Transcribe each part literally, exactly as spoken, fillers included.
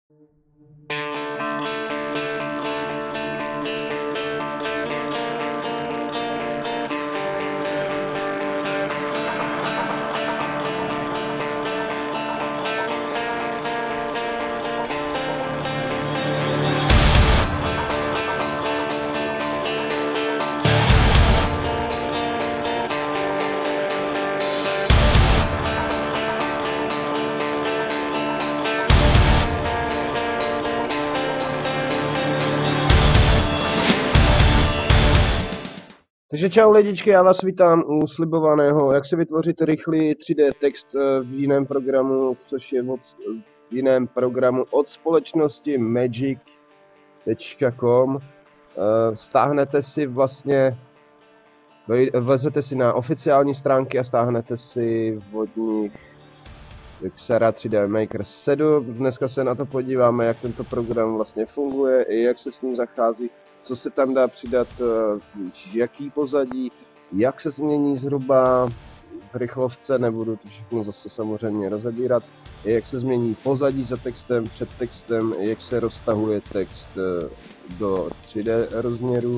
Takže čau lidičky, já vás vítám u slibovaného, jak se vytvořit rychlý tři dé text v jiném programu, což je od, v jiném programu od společnosti magic tečka com. Stáhnete si vlastně, vlezete si na oficiální stránky a stáhnete si od nich Xara tři dé Maker sedm. Dneska se na to podíváme, jak tento program vlastně funguje, i jak se s ním zachází, co se tam dá přidat, jaký pozadí, jak se změní zhruba v rychlovce, nebudu to všechno zase samozřejmě rozebírat, jak se změní pozadí za textem, před textem, jak se roztahuje text do tři dé rozměru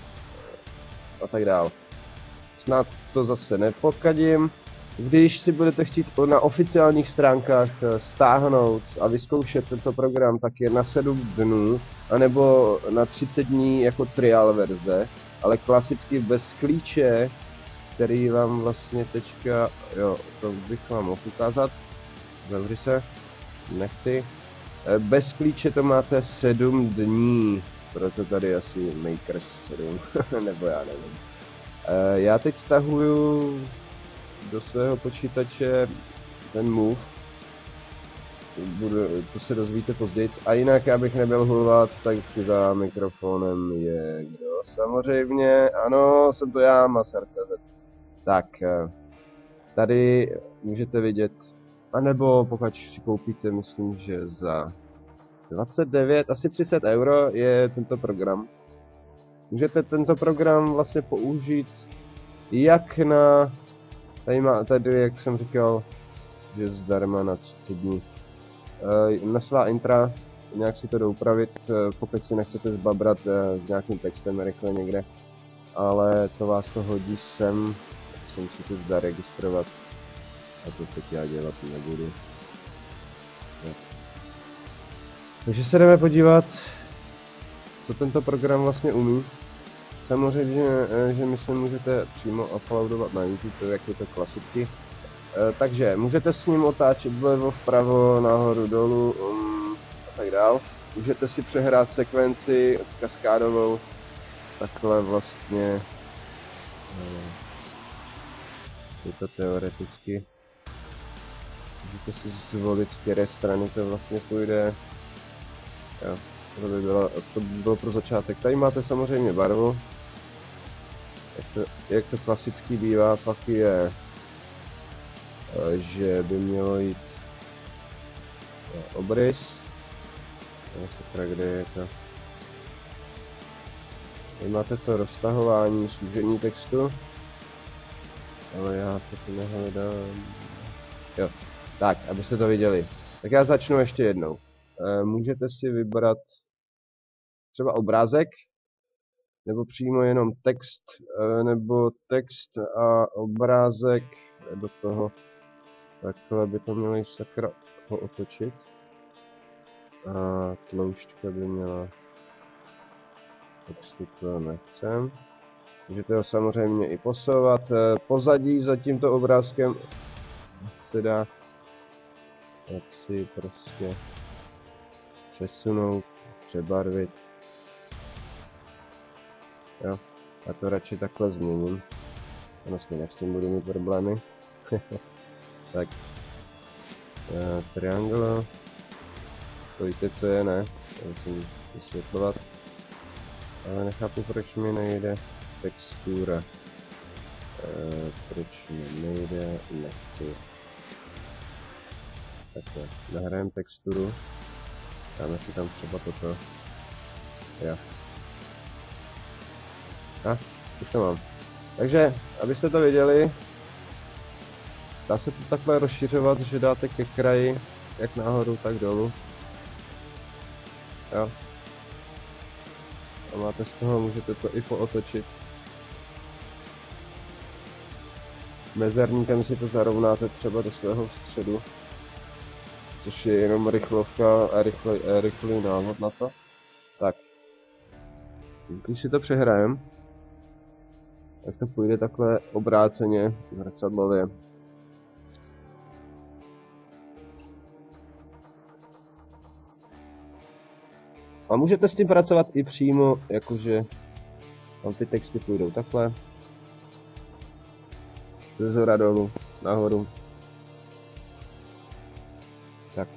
a tak dále. Snad to zase nepokadím. Když si budete chtít na oficiálních stránkách stáhnout a vyzkoušet tento program, tak je na sedm dnů, anebo na třicet dní jako trial verze, ale klasicky bez klíče, který vám vlastně teďka, jo, to bych vám mohl ukázat, zavři se, nechci, bez klíče to máte sedm dní, proto tady asi Maker sedm, nebo já nevím. Já teď stahuju do svého počítače ten Move, Budu, to se dozvíte později, a jinak abych nebyl hulvat, tak za mikrofonem je kdo? Samozřejmě, ano, jsem to já, Masar tečka cé zet. Tak, tady můžete vidět, anebo pokud si koupíte, myslím, že za dvacet devět, asi třicet euro je tento program. Můžete tento program vlastně použít jak na, tady, má, tady jak jsem říkal, že zdarma na třicet dní. Na svá intra, nějak si to doupravit, pokud si nechcete zbabrat s nějakým textem rychle někde, ale to vás to hodí sem, tak jsem si to zda registrovat a to teď já dělat nebudu. Tak. Takže se jdeme podívat, co tento program vlastně umí. Samozřejmě, že my se můžete přímo uploadovat na YouTube, jak je to klasicky. Takže můžete s ním otáčet vlevo, vpravo, nahoru, dolů um, a tak dál. Můžete si přehrát sekvenci kaskádovou, takhle vlastně je to teoreticky. Můžete si zvolit, z které strany to vlastně půjde. Jo, to by bylo, to by bylo pro začátek. Tady máte samozřejmě barvu. Jak to, jak to klasicky bývá, pak je, že by mělo jít obrys. Sakra, kde je to? Tady máte to roztahování, služení textu. Ale já to tu nehledám. Jo, tak, abyste to viděli. Tak já začnu ještě jednou. Můžete si vybrat třeba obrázek, nebo přímo jenom text, nebo text a obrázek do toho. Takhle by to mělo jít sakra ho otočit. A tloušťka by měla textu, to nechcem. Můžete ho samozřejmě i posouvat. Pozadí za tímto obrázkem se dá jak si prostě přesunout, přebarvit. Jo, já to radši takhle změním. Vlastně s tím budu mít problémy. Tak, uh, triangle, to víte co je, ne? To musím vysvětlovat. Ale nechápu, proč mi nejde textura. Uh, proč mi nejde, nechci. Takhle, nahrajeme texturu. Dáme si tam třeba toto. Jo. A, už to mám. Takže, abyste to viděli, dá se to takhle rozšiřovat, že dáte ke kraji, jak nahoru, tak dolů. Jo. A máte z toho, můžete to i pootočit. Mezerníkem si to zarovnáte třeba do svého středu, což je jenom rychlovka a rychlý, rychlý návod na to. Tak, když si to přehrajem, tak to půjde takhle obráceně, zrcadlově. A můžete s tím pracovat i přímo, jakože tam ty texty půjdou takhle. Ze zhora dolů, nahoru. Tak.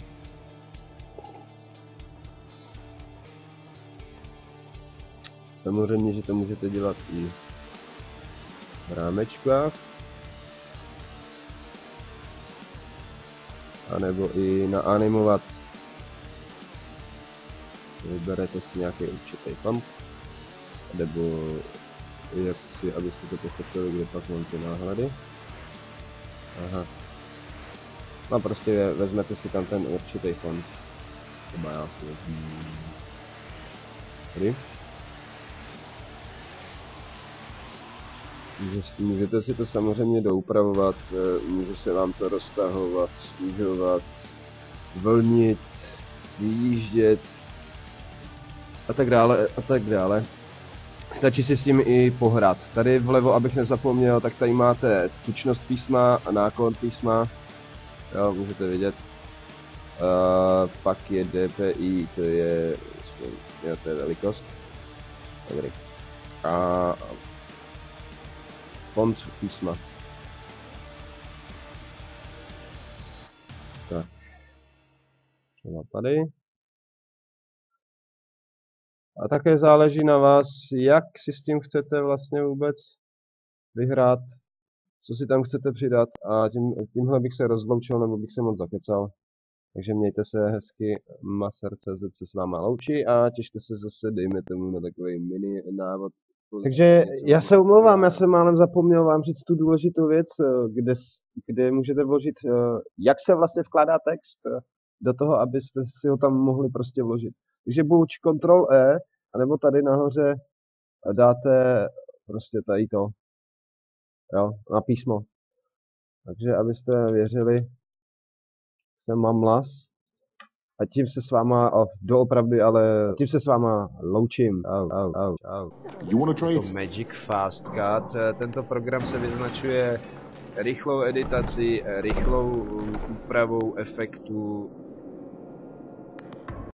Samozřejmě, že to můžete dělat i v rámečkách. A nebo i naanimovat. Vyberete si nějaký určitý font. Nebo jak si, abyste to pochopili, kde pak mám ty náhledy. Aha. No prostě vezmete si tam ten určitý font. Třeba já si vezmu. Tady. Můžete si to samozřejmě doupravovat, může se vám to roztahovat, snižovat, vlnit, vyjíždět a tak dále a tak dále. Stačí si s tím i pohrát. Tady vlevo, abych nezapomněl, tak tady máte tučnost písma a náklon písma. Jo, můžete vidět. Uh, pak je D P I, to je, jo, to je velikost. Dobrý. A font písma. Tak. Třeba tady. A také záleží na vás, jak si s tím chcete vlastně vůbec vyhrát, co si tam chcete přidat a tím, tímhle bych se rozloučil, nebo bych se moc zakecal. Takže mějte se hezky, Maser tečka cé zet se s váma loučí a těšte se zase, dejme tomu, na takový mini návod. Takže já se omlouvám, já jsem málem zapomněl vám říct tu důležitou věc, kde, kde můžete vložit, jak se vlastně vkládá text do toho, abyste si ho tam mohli prostě vložit. Takže buď kontrol E, anebo tady nahoře dáte prostě tady to, jo, na písmo. Takže abyste věřili, jsem Mamlas a tím se s váma, doopravdy, ale tím se s váma loučím. Au, au, au, au. You wanna trade? To Magic Fast Cut, tento program se vyznačuje rychlou editací, rychlou úpravou efektů,